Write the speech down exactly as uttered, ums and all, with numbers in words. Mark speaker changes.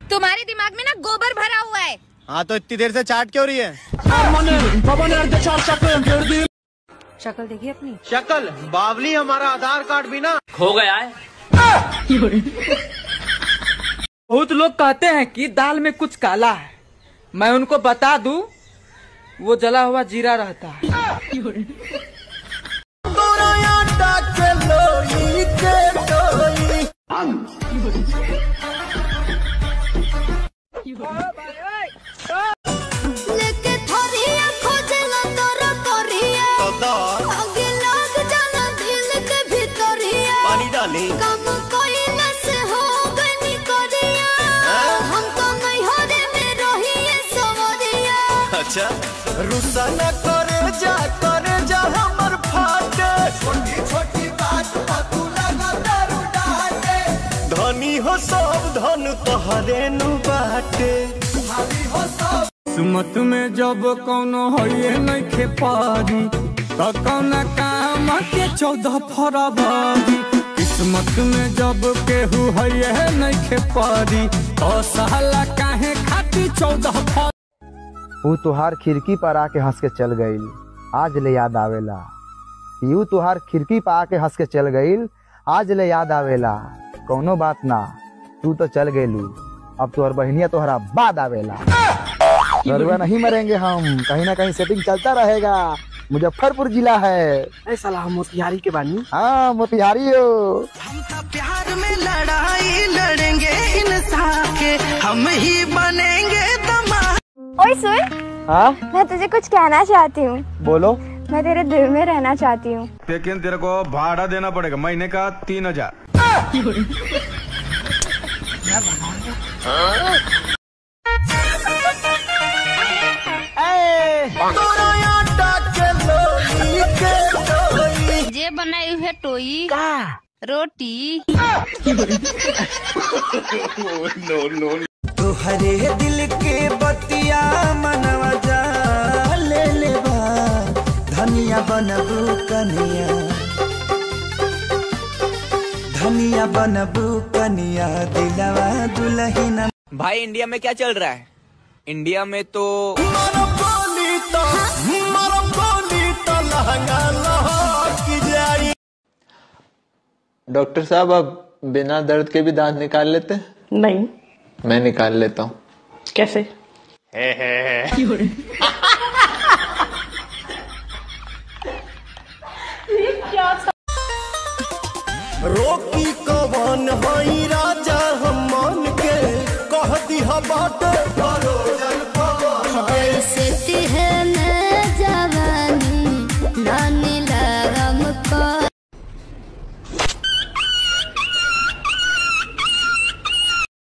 Speaker 1: तुम्हारे दिमाग में ना गोबर भरा हुआ है।
Speaker 2: हाँ तो इतनी देर से चाट क्यों रही है?
Speaker 1: शक्ल देखिए अपनी।
Speaker 2: शक्ल बावली, हमारा आधार कार्ड भी ना
Speaker 3: खो गया है।
Speaker 4: बहुत लोग कहते हैं कि दाल में कुछ काला है, मैं उनको बता दूं वो जला हुआ जीरा रहता है।
Speaker 2: पानी डाली अच्छा रुसा न करे जा करे जा हमर फाटे छोटी छोटी बात पर तू लगा दारू डाटे धनी हो सब धन तोहरे नु बाटे भाभी हो सब
Speaker 4: किस्मत में जब कोनो होइए नइखे पारी त कौन काम के चौदह फरवरी। किस्मत में जब केहू होइए नइखे पारी तो साला काहे खाती चौदह फरवरी।
Speaker 5: ऊ तुहार खिड़की पर आके हंस के चल गईल, आज ले याद आवेला। यू तुहार खिड़की पर आके हंस के चल गईल, आज ले याद आवेला। कौनो बात ना, तू तो चल गईलू, अब तुहर बहनिया तोहरा बाद आवेला। गरुआ नहीं मरेंगे हम, कहीं ना कहीं सेटिंग चलता रहेगा। मुजफ्फरपुर जिला है।
Speaker 4: ऐसा ला मोतिहारी के बानी।
Speaker 5: हाँ मोतिहारी हो।
Speaker 6: हम तो प्यार में लड़ाई लड़ेंगे इंसान के, हम ही बनेंगे दमाद।
Speaker 7: ओए सुन,
Speaker 5: हाँ
Speaker 7: मैं तुझे कुछ कहना चाहती हूँ।
Speaker 5: बोलो।
Speaker 7: मैं तेरे दिल में रहना चाहती हूँ।
Speaker 8: लेकिन तेरे को भाड़ा देना पड़ेगा महीने का तीन हजार।
Speaker 1: जे बनाई हुई टोई
Speaker 4: का
Speaker 1: रोटी।
Speaker 2: नो नो
Speaker 6: तुहरे दिल के बतिया मनवा जा ले ले बा, धनिया बनबू कनिया, धनिया बनबू कनिया, दिलवा दुल्हन।
Speaker 3: भाई इंडिया में क्या चल रहा है? इंडिया में तो
Speaker 9: डॉक्टर साहब आप बिना दर्द के भी दांत निकाल लेते हैं?
Speaker 10: नहीं।
Speaker 9: मैं निकाल लेता हूँ।
Speaker 10: कैसे?
Speaker 9: है है
Speaker 2: रोकी कवन हई